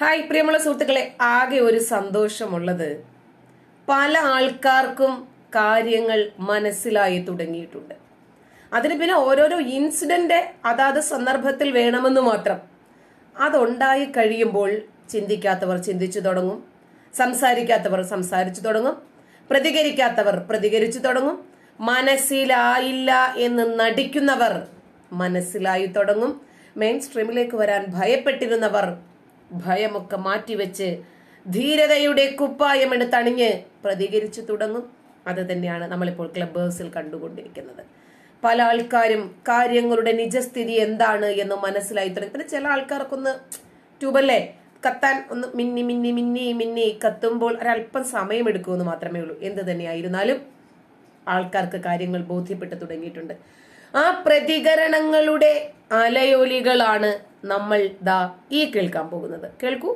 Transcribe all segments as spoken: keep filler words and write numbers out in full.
Hi പ്രിയമുള്ള സുഹൃത്തുക്കളെ, ആകെ ഒരു സന്തോഷമുള്ളത് പല ആൾക്കാർക്കും കാര്യങ്ങൾ മനസ്സിലായി തുടങ്ങിയിട്ടുണ്ട്. അതിന് പിന്നെ ഓരോരോ ഇൻസിഡന്റ് അതാത് സന്ദർഭത്തിൽ വേണമെന്ന് മാത്രം. അതുണ്ടായി കഴിയുമ്പോൾ ചിന്തിക്കാത്തവർ ചിന്തിച്ചു തുടങ്ങും, സംസാരിക്കാത്തവർ സംസാരിച്ചു തുടങ്ങും, പ്രതികരിക്കാത്തവർ പ്രതികരിച്ചു തുടങ്ങും, മനസ്സിലായില്ല എന്ന് നടിക്കുന്നവർ മനസ്സിലായി തുടങ്ങും, മെയിൻ സ്ട്രീമിലേക്ക് വരാൻ ഭയപ്പെട്ടിരുന്നവർ ഭയമൊക്കെ മാറ്റിവെച്ച് ധീരതയുടെ കുപ്പായം എടുത്തണിഞ്ഞ് പ്രതികരിച്ചു തുടങ്ങും. അത് തന്നെയാണ് നമ്മളിപ്പോൾ ക്ലബ് ഹൗസിൽ കണ്ടുകൊണ്ടിരിക്കുന്നത്. പല ആൾക്കാരും കാര്യങ്ങളുടെ നിജസ്ഥിതി എന്താണ് എന്ന് മനസ്സിലായി തുടങ്ങി. പിന്നെ ചില ആൾക്കാർക്കൊന്ന് ട്യൂബല്ലേ കത്താൻ ഒന്ന് മിന്നി മിന്നി മിന്നി മിന്നി കത്തുമ്പോൾ ഒരല്പം സമയമെടുക്കുമെന്ന് മാത്രമേ ഉള്ളൂ. എന്ത് തന്നെയായിരുന്നാലും ആൾക്കാർക്ക് കാര്യങ്ങൾ ബോധ്യപ്പെട്ടു തുടങ്ങിയിട്ടുണ്ട്. ആ പ്രതികരണങ്ങളുടെ അലയൊലികളാണ് നമ്മൾ ദാ ഈ കേൾക്കാൻ പോകുന്നത്. കേൾക്കൂ.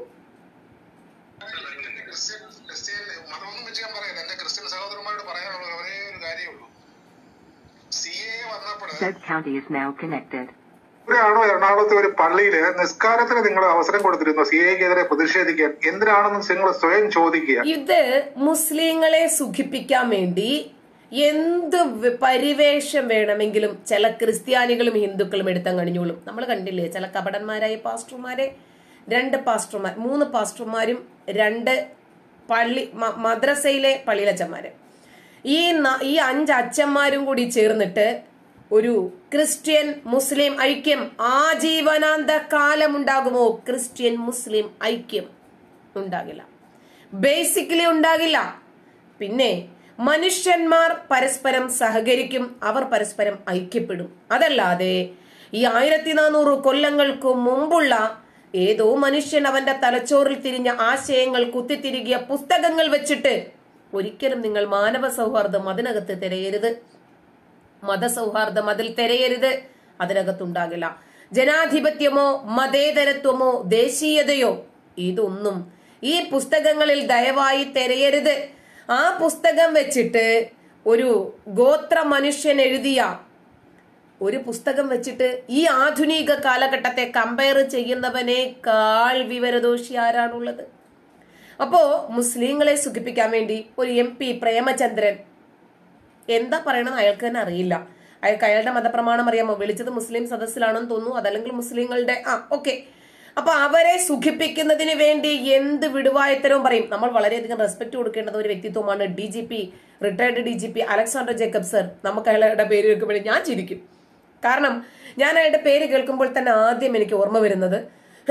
ാണോ എറണാകുളത്തെ ഒരു പള്ളിയില് നിസ്കാരത്തിന് നിങ്ങൾ അവസരം കൊടുത്തിരുന്നു സി എക്കെതിരെ പ്രതിഷേധിക്കാൻ? എന്തിനാണെന്ന് നിങ്ങൾ സ്വയം ചോദിക്കുക. ഇത് മുസ്ലിങ്ങളെ സുഖിപ്പിക്കാൻ വേണ്ടി എന്ത് പരിവേഷം വേണമെങ്കിലും ചില ക്രിസ്ത്യാനികളും ഹിന്ദുക്കളും എടുത്താൻ കഴിഞ്ഞോളും. നമ്മൾ കണ്ടില്ലേ ചില കപടന്മാരായ പാസ്റ്റർമാരെ, രണ്ട് പാസ്റ്റർമാർ മൂന്ന് പാസ്റ്റർമാരും രണ്ട് പള്ളി മദ്രസയിലെ പള്ളിയിലച്ചന്മാര്, ഈ ഈ അഞ്ച് അച്ഛന്മാരും കൂടി ചേർന്നിട്ട് ഒരു ക്രിസ്ത്യൻ മുസ്ലിം ഐക്യം ആജീവനാന്ത കാലം ഉണ്ടാകുമോ? ക്രിസ്ത്യൻ മുസ്ലിം ഐക്യം ഉണ്ടാകില്ല, ബേസിക്കലി ഉണ്ടാകില്ല. പിന്നെ മനുഷ്യന്മാർ പരസ്പരം സഹകരിക്കും, അവർ പരസ്പരം ഐക്യപ്പെടും. അതല്ലാതെ ഈ ആയിരത്തി നാനൂറ് കൊല്ലങ്ങൾക്ക് മുമ്പുള്ള ഏതോ മനുഷ്യൻ അവന്റെ തലച്ചോറിൽ തിരിഞ്ഞ ആശയങ്ങൾ കുത്തിത്തിരികിയ പുസ്തകങ്ങൾ വെച്ചിട്ട് ഒരിക്കലും നിങ്ങൾ മാനവ സൗഹാർദ്ദം അതിനകത്ത് തിരയരുത്, മതസൗഹാർദ്ദം അതിൽ തിരയരുത്. അതിനകത്തുണ്ടാകില്ല ജനാധിപത്യമോ മതേതരത്വമോ ദേശീയതയോ ഇതൊന്നും ഈ പുസ്തകങ്ങളിൽ ദയവായി തിരയരുത്. ആ പുസ്തകം വെച്ചിട്ട് ഒരു ഗോത്ര മനുഷ്യൻ എഴുതിയ ഒരു പുസ്തകം വെച്ചിട്ട് ഈ ആധുനിക കാലഘട്ടത്തെ കമ്പയർ ചെയ്യുന്നവനേക്കാൾ വിവരദോഷി ആരാണുള്ളത്? അപ്പോ മുസ്ലിങ്ങളെ സുഖിപ്പിക്കാൻ വേണ്ടി ഒരു എം പി പ്രേമചന്ദ്രൻ എന്താ പറയണമെന്ന് അയാൾക്ക് തന്നെ അറിയില്ല. അയാൾക്ക് അയാളുടെ മതപ്രമാണം അറിയാമോ? വിളിച്ചത് മുസ്ലിം സദസ്സിലാണെന്ന് തോന്നുന്നു, അതല്ലെങ്കിൽ മുസ്ലിങ്ങളുടെ ആ ഓക്കെ. അപ്പൊ അവരെ സുഖിപ്പിക്കുന്നതിന് വേണ്ടി എന്ത് വിടുവായത്തരവും പറയും. നമ്മൾ വളരെയധികം റെസ്പെക്ട് കൊടുക്കേണ്ടത് ഒരു വ്യക്തിത്വമാണ് D G P retired D G P Alexander Jacob sir. നമുക്ക് അയാളുടെ പേര് കേൾക്കുമ്പോഴേ ഞാൻ ചിരിക്കും. കാരണം ഞാൻ അയാളുടെ പേര് കേൾക്കുമ്പോൾ തന്നെ ആദ്യം എനിക്ക് ഓർമ്മ വരുന്നത്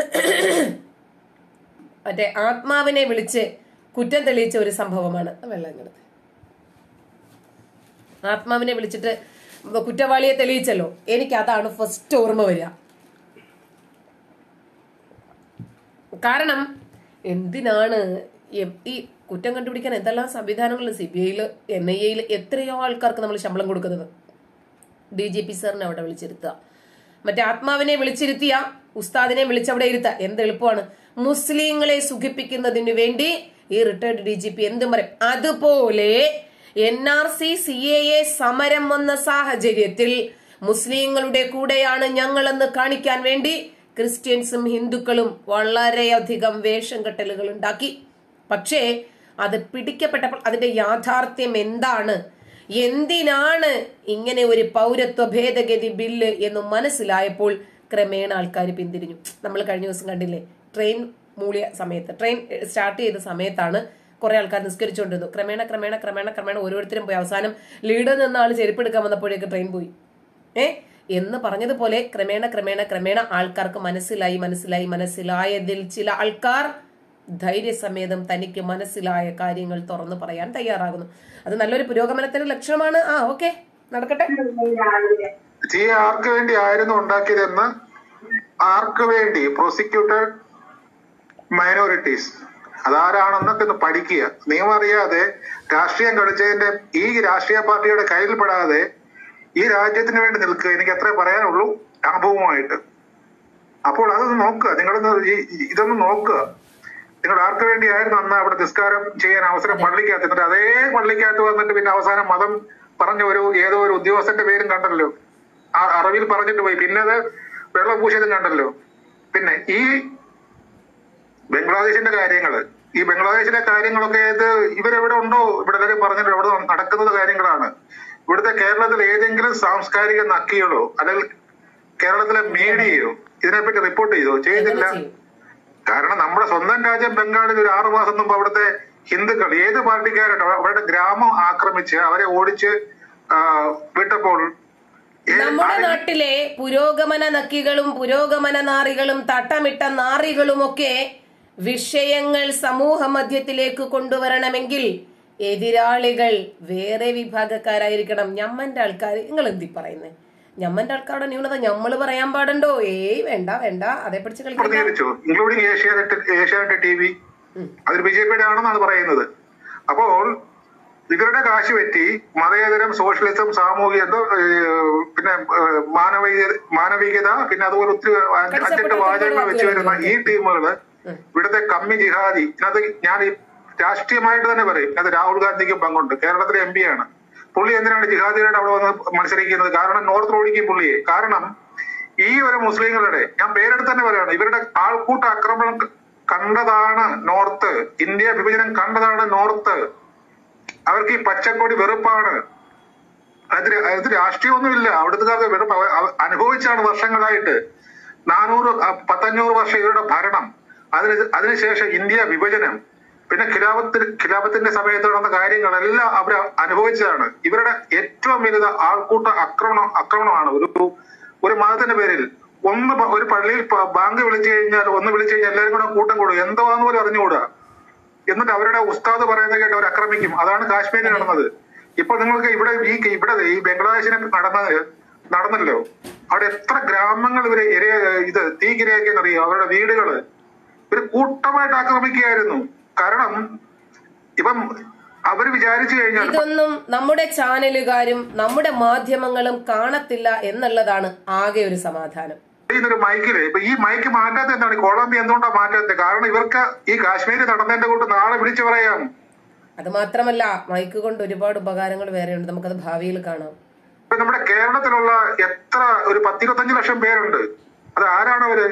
മറ്റേ ആത്മാവിനെ വിളിച്ച് കുറ്റം തെളിയിച്ച ഒരു സംഭവമാണ്. വെള്ളം ആത്മാവിനെ വിളിച്ചിട്ട് കുറ്റവാളിയെ തെളിയിച്ചല്ലോ, എനിക്ക് അതാണ് ഫസ്റ്റ് ഓർമ്മ വരിക. കാരണം എന്തിനാണ് ഈ കുറ്റം കണ്ടുപിടിക്കാൻ എന്തെല്ലാം സംവിധാനങ്ങൾ സി ബി ഐയില് എൻ ഐ എയിൽ എത്രയോ ആൾക്കാർക്ക് നമ്മൾ ശമ്പളം കൊടുക്കുന്നത്. ഡി ജി പി സാറിനെ അവിടെ വിളിച്ചിരുത്തുക, മറ്റേ ആത്മാവിനെ വിളിച്ചിരുത്തിയ ഉസ്താദിനെ വിളിച്ചവിടെ ഇരുത്തുക, എന്ത് എളുപ്പമാണ്. മുസ്ലിങ്ങളെ സുഖിപ്പിക്കുന്നതിന് വേണ്ടി ഈ റിട്ടയർഡ് ഡി ജി പി എന്തും പറയും. അതുപോലെ N R C C A A സമരം വന്ന സാഹചര്യത്തിൽ മുസ്ലിങ്ങളുടെ കൂടെയാണ് ഞങ്ങളെന്ന് കാണിക്കാൻ വേണ്ടി ക്രിസ്ത്യൻസും ഹിന്ദുക്കളും വളരെയധികം വേഷം കെട്ടലുകൾ ഉണ്ടാക്കി. പക്ഷേ അത് പിടിക്കപ്പെട്ടപ്പോൾ അതിന്റെ യാഥാർത്ഥ്യം എന്താണ്, എന്തിനാണ് ഇങ്ങനെ ഒരു പൗരത്വ ഭേദഗതി ബില്ല് എന്ന് മനസ്സിലായപ്പോൾ ക്രമേണ ആൾക്കാർ പിന്തിരിഞ്ഞു. നമ്മൾ കഴിഞ്ഞ ദിവസം കണ്ടില്ലേ, ട്രെയിൻ മൂളിയ സമയത്ത്, ട്രെയിൻ സ്റ്റാർട്ട് ചെയ്ത സമയത്താണ് കുറെ ആൾക്കാർ നിസ്കരിച്ചുകൊണ്ടിരുന്നു. ക്രമേണ ക്രമേണ ക്രമേണ ക്രമേണ ഓരോരുത്തരും പോയി. അവസാനം ലീഡർ നിന്ന ആൾ ചെരുപ്പെടുക്കാൻ വന്നപ്പോഴേക്ക് ട്രെയിൻ പോയി. ഏ എന്ന് പറഞ്ഞതുപോലെ ക്രമേണ ക്രമേണ ക്രമേണ ആൾക്കാർക്ക് മനസ്സിലായി മനസ്സിലായി മനസ്സിലായതിൽ ചില ആൾക്കാർ ധൈര്യസമേതം തനിക്ക് മനസ്സിലായ കാര്യങ്ങൾ തുറന്നു പറയാൻ തയ്യാറാകുന്നു. അത് നല്ലൊരു പുരോഗമനത്തിന്റെ ലക്ഷണമാണ്. ആ ഓക്കെ, നടക്കട്ടെ. ആർക്ക് വേണ്ടി ആയിരുന്നു ഉണ്ടാക്കിയതെന്ന്, ആർക്ക് വേണ്ടി? പ്രോസിക്യൂട്ടഡ് മൈനോറിറ്റീസ് അതാരാണെന്നൊക്കെ ഒന്ന് പഠിക്കുക. നിയമം അറിയാതെ രാഷ്ട്രീയം കളിച്ചതിന്റെ ഈ രാഷ്ട്രീയ പാർട്ടിയുടെ കയ്യിൽ പെടാതെ ഈ രാജ്യത്തിന് വേണ്ടി നിൽക്കുക. എനിക്ക് അത്രേ പറയാനുള്ളൂ അനുഭവമായിട്ട്. അപ്പോൾ അതൊന്ന് നോക്കുക, നിങ്ങളൊന്ന് ഇതൊന്ന് നോക്കുക. നിങ്ങൾ ആർക്ക് വേണ്ടിയായിരുന്നു അന്ന് അവിടെ നിസ്കാരം ചെയ്യാൻ അവസരം പള്ളിക്കകത്ത്? എന്നിട്ട് അതേ പള്ളിക്കകത്ത് വന്നിട്ട് പിന്നെ അവസാനം മതം പറഞ്ഞ ഒരു ഏതോ ഒരു ഉദ്യോഗസ്ഥന്റെ പേരും കണ്ടല്ലോ, ആ അറബിയിൽ പറഞ്ഞിട്ട് പോയി. പിന്നെ അത് വെള്ളം പൂശിയതും കണ്ടല്ലോ. പിന്നെ ഈ ബംഗ്ലാദേശിന്റെ കാര്യങ്ങള്, ഈ ബംഗ്ലാദേശിലെ കാര്യങ്ങളൊക്കെ ഇത് ഇവരെവിടെ ഉണ്ടോ, ഇവിടെ എല്ലാവരും പറഞ്ഞിട്ട് അവിടെ നടക്കുന്ന കാര്യങ്ങളാണ്. ഇവിടുത്തെ കേരളത്തിൽ ഏതെങ്കിലും സാംസ്കാരിക നക്കികളോ അല്ലെങ്കിൽ കേരളത്തിലെ മീഡിയയോ ഇതിനെപ്പറ്റി റിപ്പോർട്ട് ചെയ്തോ? ചെയ്തില്ല. കാരണം നമ്മുടെ സ്വന്തം രാജ്യം ബംഗാളിൽ ഒരു ആറു മാസം മുമ്പ് അവിടുത്തെ ഹിന്ദുക്കൾ ഏത് പാർട്ടിക്കാരായിട്ട് അവരുടെ ഗ്രാമം ആക്രമിച്ച് അവരെ ഓടിച്ച് വിട്ടപ്പോൾ നമ്മുടെ നാട്ടിലെ പുരോഗമന നക്കികളും പുരോഗമന നാറികളും തട്ടമിട്ട നാറികളുമൊക്കെ വിഷയങ്ങൾ സമൂഹ മധ്യത്തിലേക്ക് കൊണ്ടുവരണമെങ്കിൽ എതിരാളികൾ വേറെ വിഭാഗക്കാരായിരിക്കണം. ഞമ്മന്റെ ആൾക്കാർ, നിങ്ങൾ എന്തി പറയുന്നേ? ഞമ്മന്റെ ആൾക്കാരുടെ ന്യൂനത ഞമ്മള് പറയാൻ പാടുണ്ടോ? ഏയ് വേണ്ട വേണ്ട, അതേ പിടിച്ച് പ്രതികരിച്ചു. Including Asianet Asianet T V അതൊരു ബി ജെ പിയുടെ ആണെന്നാണ് പറയുന്നത്. അപ്പോൾ ഇവരുടെ കാശ് പറ്റി മതേതരം, സോഷ്യലിസം, സാമൂഹിക എന്തോ പിന്നെ മാനവിക മാനവികത പിന്നെ അതുപോലെ ഒത്തിരി അഞ്ചെട്ട് വാചകങ്ങൾ വെച്ച് വരുന്ന ഈ ടീമുകള് ഇവിടുത്തെ കമ്മി ജിഹാദി, ഇതിനകത്ത് ഞാൻ രാഷ്ട്രീയമായിട്ട് തന്നെ പറയും, അത് രാഹുൽ ഗാന്ധിക്കും പങ്കുണ്ട്. കേരളത്തിലെ എം പി ആണ് പുള്ളി. എന്തിനാണ് ജിഹാദികളുടെ അവിടെ വന്ന് മത്സരിക്കുന്നത്? കാരണം നോർത്ത് ഓടിക്കും പുള്ളിയെ. കാരണം ഈ ഒരു മുസ്ലിങ്ങളുടെ, ഞാൻ പേരെടുത്ത് തന്നെ പറയാണ്, ഇവരുടെ ആൾക്കൂട്ട ആക്രമണം കണ്ടതാണ് നോർത്ത്. ഇന്ത്യ വിഭജനം കണ്ടതാണ് നോർത്ത്. അവർക്ക് ഈ പച്ചക്കൊടി വെറുപ്പാണ്. അതിന് അത് രാഷ്ട്രീയമൊന്നുമില്ല. അവിടുത്തെ വെറുപ്പ് അനുഭവിച്ചാണ് വർഷങ്ങളായിട്ട്. നാനൂറ് പത്തഞ്ഞൂറ് വർഷം ഇവരുടെ ഭരണം, അതിന് അതിനുശേഷം ഇന്ത്യ വിഭജനം, പിന്നെ ഖിലാഫത്ത് ഖിലാഫത്തിന്റെ സമയത്ത് നടന്ന കാര്യങ്ങളെല്ലാം അവർ അനുഭവിച്ചതാണ്. ഇവരുടെ ഏറ്റവും വലുത് ആൾക്കൂട്ട ആക്രമണം ആക്രമണമാണ്. ഒരു ഒരു മതത്തിന്റെ പേരിൽ ഒന്ന് ഒരു പള്ളിയിൽ ബാങ്ക് വിളിച്ചു കഴിഞ്ഞാൽ ഒന്ന് വിളിച്ചു കഴിഞ്ഞാൽ എല്ലാവരും കൂടെ കൂട്ടം കൂടും, എന്താന്ന് പോലും അറിഞ്ഞുകൂടാ. എന്നിട്ട് അവരുടെ ഉസ്താദ് പറയുന്നത് കേട്ട് അവർ ആക്രമിക്കും. അതാണ് കാശ്മീരിൽ നടന്നത്. ഇപ്പൊ നിങ്ങൾക്ക് ഇവിടെ ഈ ഇവിടെ ഈ ബംഗ്ലാദേശിനെ നടന്നത് നടന്നല്ലോ, അവിടെ എത്ര ഗ്രാമങ്ങൾ ഇവര് ഇര ഇത് തീക്കിരയാക്കിയെന്നറിയോ? അവരുടെ വീടുകള് ഇവര് കൂട്ടമായിട്ട് ആക്രമിക്കുകയായിരുന്നു. കാരണം ഇപ്പം അവര് വിചാരിച്ചു കഴിഞ്ഞാൽ ഇതൊന്നും നമ്മുടെ ചാനലുകാരും നമ്മുടെ മാധ്യമങ്ങളും കാണത്തില്ല എന്നുള്ളതാണ് ആകെ ഒരു സമാധാനം. ഒരു മൈക്കില് ഇപ്പൊ ഈ മൈക്ക് മാറ്റാത്ത എന്താണ്? കൊളംബിയ എന്തുകൊണ്ടാ മാറ്റാത്തത്? കാരണം ഇവർക്ക് ഈ കാശ്മീര് നടന്നതിന്റെ കൂട്ട് നാളെ വിളിച്ചു പറയാം. അത് മാത്രമല്ല, മൈക്ക് കൊണ്ട് ഒരുപാട് ഉപകാരങ്ങൾ വേറെയുണ്ട്. നമുക്കത് ഭാവിയിൽ കാണാം. ഇപ്പൊ നമ്മുടെ കേരളത്തിലുള്ള എത്ര ഒരു പത്തിരുപത്തഞ്ച് ലക്ഷം പേരുണ്ട്. അത് ആരാണ് അവര്?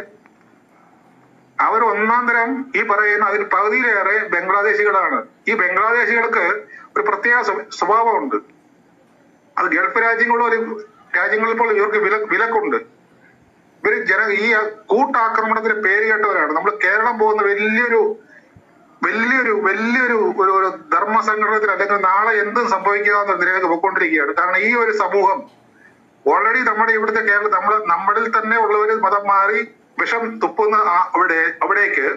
അവർ ഒന്നാം തരം ഈ പറയുന്ന അതിൽ പകുതിയിലേറെ ബംഗ്ലാദേശികളാണ്. ഈ ബംഗ്ലാദേശികൾക്ക് ഒരു പ്രത്യേക സ്വഭാവമുണ്ട്. അത് ഗൾഫ് രാജ്യങ്ങളിലെ രാജ്യങ്ങളിൽ ഇപ്പോൾ ഇവർക്ക് വില വിലക്കുണ്ട്. ഇവര് ജന ഈ കൂട്ടാക്രമണത്തിന് പേര് കേട്ടവരാണ്. നമ്മൾ കേരളം പോകുന്ന വലിയൊരു വലിയൊരു വലിയൊരു ഒരു ഒരു ധർമ്മ സംഘടനത്തിൽ അല്ലെങ്കിൽ നാളെ എന്തും സംഭവിക്കാവുന്ന നിലയിലേക്ക് പോയിക്കൊണ്ടിരിക്കുകയാണ്. കാരണം ഈ ഒരു സമൂഹം ഓൾറെഡി നമ്മുടെ ഇവിടുത്തെ കേരളം നമ്മൾ നമ്മളിൽ തന്നെ ഉള്ളവര് മതം മാറി വിഷം തുപ്പുന്ന അവിടെ അവിടേക്ക്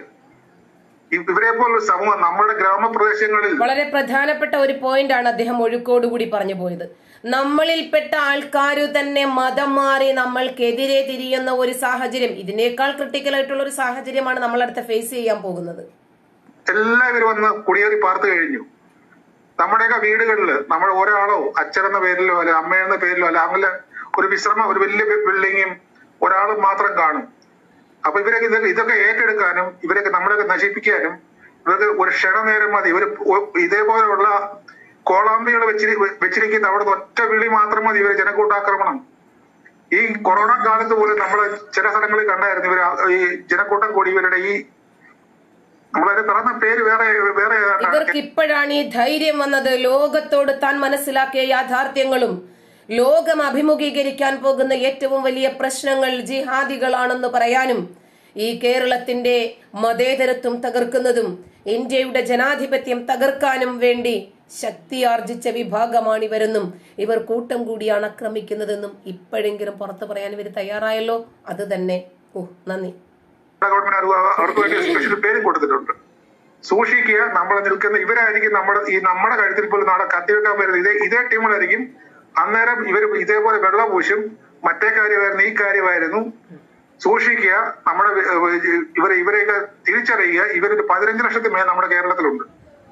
ഇവരെ പോലൊരു സമൂഹം നമ്മുടെ ഗ്രാമപ്രദേശങ്ങളിൽ വളരെ പ്രധാനപ്പെട്ട ഒരു പോയിന്റ് ആണ് അദ്ദേഹം ഒഴുക്കോടുകൂടി പറഞ്ഞു പോയത്. നമ്മളിൽപ്പെട്ട ആൾക്കാരു തന്നെ മതം മാറി നമ്മൾക്കെതിരെ തിരിയുന്ന ഒരു സാഹചര്യം, ഇതിനേക്കാൾ ക്രിട്ടിക്കൽ ആയിട്ടുള്ള ഒരു സാഹചര്യമാണ് നമ്മളടുത്ത് ഫേസ് ചെയ്യാൻ പോകുന്നത്. എല്ലാവരും വന്ന് കുടിയേറി പാർത്തു കഴിഞ്ഞു. നമ്മുടെയൊക്കെ വീടുകളിൽ നമ്മൾ ഒരാളോ അച്ഛനെന്ന പേരിലോ അല്ലെ അമ്മയെന്ന പേരിലോ അല്ല അങ്ങനെ ഒരു വിശ്രമം ഒരു വലിയ ബിൽഡിങ്ങും ഒരാളും മാത്രം കാണും. അപ്പൊ ഇവരൊക്കെ ഇതൊക്കെ ഇതൊക്കെ ഏറ്റെടുക്കാനും ഇവരൊക്കെ നമ്മളൊക്കെ നശിപ്പിക്കാനും ഇവർക്ക് ഒരു ക്ഷണനേരം മതി. ഇവര് ഇതേപോലെയുള്ള കോളാമ്പികൾ വെച്ചിരി വെച്ചിരിക്കുന്ന അവിടുന്ന് ഒറ്റ വിളി മാത്രം മതി ഇവര് ജനക്കൂട്ടാക്രമണം. ഈ കൊറോണ കാലത്ത് പോലും നമ്മള് ചില സ്ഥലങ്ങളിൽ കണ്ടായിരുന്നു ഇവര് ഈ ജനക്കൂട്ടം കൂടി ഇവരുടെ ഈ നമ്മളതിന് പറഞ്ഞ പേര് വേറെ വേറെ ഇവർക്ക് ഇപ്പോഴാണ് ഈ ധൈര്യം വന്നത്. ലോകത്തോട് താൻ മനസ്സിലാക്കിയ യാഥാർത്ഥ്യങ്ങളും ലോകം അഭിമുഖീകരിക്കാൻ പോകുന്ന ഏറ്റവും വലിയ പ്രശ്നങ്ങൾ ജിഹാദികളാണെന്ന് പറയാനും ഈ കേരളത്തിന്റെ മതേതരത്വം തകർക്കുന്നതും ഇന്ത്യയുടെ ജനാധിപത്യം തകർക്കാനും വേണ്ടി ശക്തിയാർജിച്ച വിഭാഗമാണ് ഇവരെന്നും ഇവർ കൂട്ടം കൂടിയാണ് ആക്രമിക്കുന്നതെന്നും ഇപ്പോഴെങ്കിലും പുറത്തു പറയാൻ ഇവർ തയ്യാറായല്ലോ. അത് തന്നെ ഓ നന്ദി. ഗവൺമെന്റ് അവർക്ക് വേണ്ടി സ്പെഷ്യൽ പേരും കൊടുത്തിട്ടുണ്ട്. സൂക്ഷിക്കുക, നമ്മൾ നിൽക്കുന്ന ഇവരായിരിക്കും നമ്മുടെ ഈ നമ്മുടെ കഴുത്തിൽ പോലും നാളെ കത്തിവെക്കാൻ വരുന്നത് ഇതേ ഇതേ ടീമുകളായിരിക്കും. അന്നേരം ഇവർ ഇതേപോലെ വെള്ളപൂശും. മറ്റേ കാര്യമായിരുന്നു ഈ കാര്യമായിരുന്നു. സൂക്ഷിക്കുക, നമ്മുടെ ഇവരെ ഇവരെയൊക്കെ തിരിച്ചറിയുക. ഇവരൊരു പതിനഞ്ച് ലക്ഷത്തിന് മേൽ നമ്മുടെ കേരളത്തിലുണ്ട്.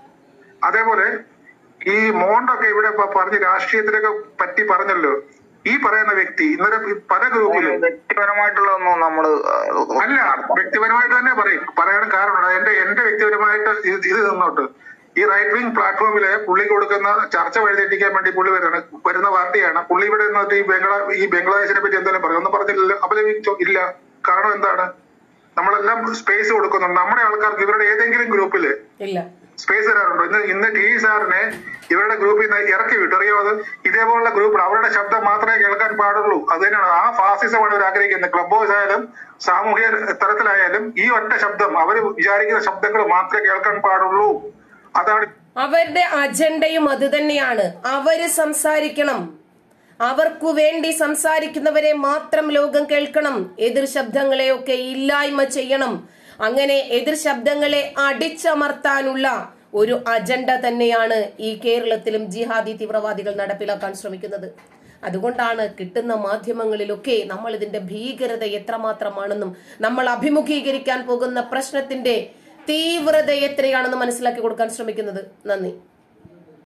അതേപോലെ ഈ മോണ്ടൊക്കെ ഇവിടെ പറഞ്ഞ് രാഷ്ട്രീയത്തിലൊക്കെ പറ്റി പറഞ്ഞല്ലോ. ഈ പറയുന്ന വ്യക്തി ഇന്നലെ പല ഗ്രൂപ്പിലും വ്യക്തിപരമായിട്ടുള്ളതൊന്നും നമ്മള് അല്ല, വ്യക്തിപരമായിട്ട് തന്നെ പറയും പറയാൻ കാരണമുണ്ട്. എന്റെ എന്റെ വ്യക്തിപരമായിട്ട് ഇത് നിന്നോട്ട് ഈ റൈറ്റ് വിങ് പ്ലാറ്റ്ഫോമില് പുള്ളി കൊടുക്കുന്ന ചർച്ച വഴിതെറ്റിക്കാൻ വേണ്ടി പുള്ളി വരുന്ന വരുന്ന പാർട്ടിയാണ്. പുള്ളി ഇവിടെ നിന്നിട്ട് ഈ ബംഗ്ലാ ഈ ബംഗ്ലാദേശിനെ പറ്റി എന്തെങ്കിലും പറയും. ഒന്നും പറഞ്ഞില്ലല്ലോ, അപലപിച്ചോ? ഇല്ല. കാരണം എന്താണ്? നമ്മളെല്ലാം സ്പേസ് കൊടുക്കുന്നുണ്ട്. നമ്മുടെ ആൾക്കാർക്ക് ഇവരുടെ ഏതെങ്കിലും ഗ്രൂപ്പില് ഇല്ല സ്പേസ് തരാറുണ്ടോ? ഇന്ന് ഇന്ന് ടി സാറിനെ ഇവരുടെ ഗ്രൂപ്പിൽ നിന്ന് ഇറക്കി വിട്ടു. അറിയോ? അത് ഇതേപോലുള്ള ഗ്രൂപ്പിൽ അവരുടെ ശബ്ദം മാത്രമേ കേൾക്കാൻ പാടുള്ളൂ. അത് തന്നെയാണ് ആ ഫാസിസമാണ് ഇവർ ആഗ്രഹിക്കുന്നത്. ക്ലബ് ഹൗസ് ആയാലും സാമൂഹിക തലത്തിലായാലും ഈ ഒറ്റ ശബ്ദം, അവർ വിചാരിക്കുന്ന ശബ്ദങ്ങൾ മാത്രമേ കേൾക്കാൻ പാടുള്ളൂ. അതാണ് അവരുടെ അജണ്ടയും അത് തന്നെയാണ്. അവര് സംസാരിക്കണം, അവർക്കു വേണ്ടി സംസാരിക്കുന്നവരെ മാത്രം ലോകം കേൾക്കണം. എതിർ ശബ്ദങ്ങളെയൊക്കെ ഇല്ലായ്മ ചെയ്യണം. അങ്ങനെ എതിർ ശബ്ദങ്ങളെ അടിച്ചമർത്താനുള്ള ഒരു അജണ്ട തന്നെയാണ് ഈ കേരളത്തിലും ജിഹാദി തീവ്രവാദികൾ നടപ്പിലാക്കാൻ ശ്രമിക്കുന്നത്. അതുകൊണ്ടാണ് കിട്ടുന്ന മാധ്യമങ്ങളിലൊക്കെ നമ്മൾ ഇതിന്റെ ഭീകരത എത്രമാത്രമാണെന്നും നമ്മൾ അഭിമുഖീകരിക്കാൻ പോകുന്ന പ്രശ്നത്തിന്റെ തീവ്രത എത്രയാണെന്ന് മനസ്സിലാക്കി കൊടുക്കാൻ ശ്രമിക്കുന്നത്. നന്ദി.